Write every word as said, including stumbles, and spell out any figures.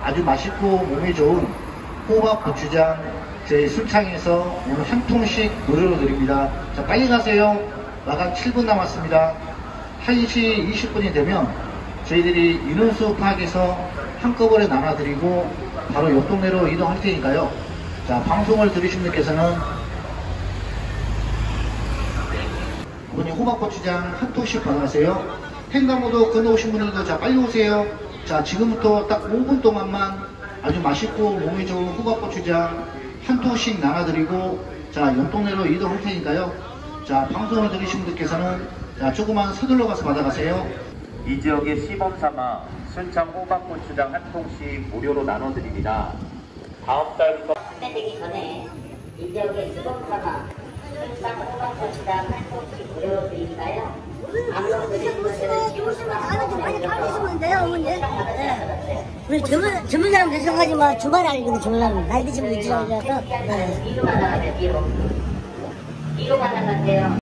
아주 맛있고 몸에 좋은 호박 고추장 저희 순창에서 오늘 한 통씩 무료로 드립니다. 자, 빨리 가세요. 마감 칠 분 남았습니다. 한 시 이십 분이 되면 저희들이 인원수 파악해서 한꺼번에 나눠드리고 바로 옆 동네로 이동할 테니까요. 자, 방송을 들으신 분께서는 이번에 호박고추장 한 통씩 받아가세요. 횡단보도 건너오신 분들도 자 빨리 오세요. 자, 지금부터 딱 오 분 동안만 아주 맛있고 몸에 좋은 호박고추장 한 통씩 나눠드리고 자, 옆 동네로 이동할 테니까요. 자, 방송을 들으신 분들께서는 자, 조금만 서둘러 가서 받아가세요. 이 지역의 시범 삼아 순창 호박고추장 한 통씩 무료로 나눠드립니다. 다음 달부터 판매되기 전에 이 지역의 시범 삼아 순창 호박고추장 한 통씩 무료로 드리니까요. 방송 들으신 분들은 지오시만 많이 팔으시면 돼요, 어머니. 네. 우리 젊은, 젊은 사람 대성하지 마. 주말에 아니거든, 젊은 사람. 나이 드신 분 있으셔서. 네. 뒤로 받아가세요, 뒤로. 뒤로 받아가세요.